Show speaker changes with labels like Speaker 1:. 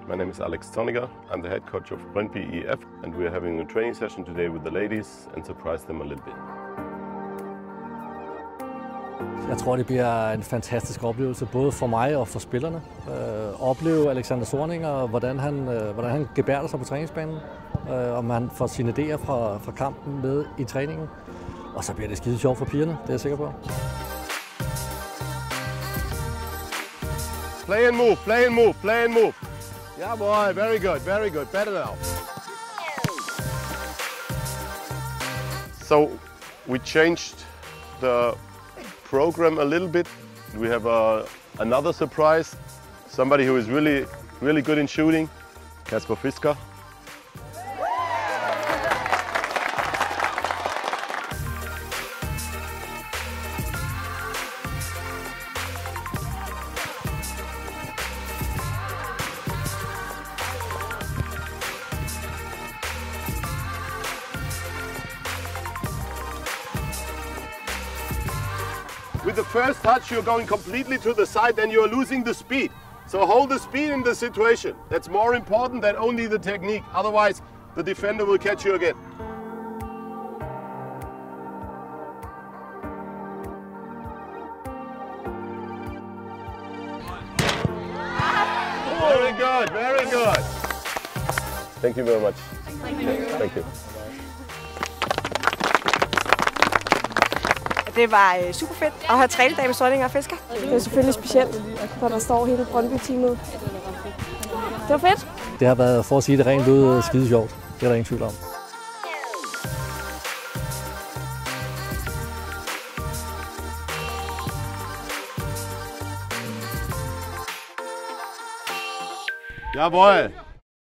Speaker 1: My name is Zorniger. I'm the head coach of Brøndby EF, and we are having a training session today with the ladies and surprise them a little bit.
Speaker 2: Jeg tror, det bliver en fantastisk oplevelse, både for mig og for spillerne. Opleve Alexander Zorniger, og hvordan han gebærder sig på træningsbanen, om han får sine idéer fra kampen med i træningen. Og så bliver det skide sjovt for pigerne, det er jeg sikker på.
Speaker 1: Play and move, play and move, play and move. Yeah boy, very good, very good. Better now. So we changed the program a little bit. We have another surprise. Somebody who is really good in shooting, Kasper Fisker. With the first touch, you're going completely to the side, then you're losing the speed. So hold the speed in the situation. That's more important than only the technique. Otherwise, the defender will catch you again. Very good, very good. Thank you very much. Thank you.
Speaker 3: Det var super fedt at have trænet dag med Zorniger og Betfair.
Speaker 4: Det er selvfølgelig specielt, når der står hele Brøndby-teamet. Det var fedt.
Speaker 2: Det har været, for at sige det rent ud, skide sjovt. Det er der ingen tvivl om.
Speaker 1: Ja, boy.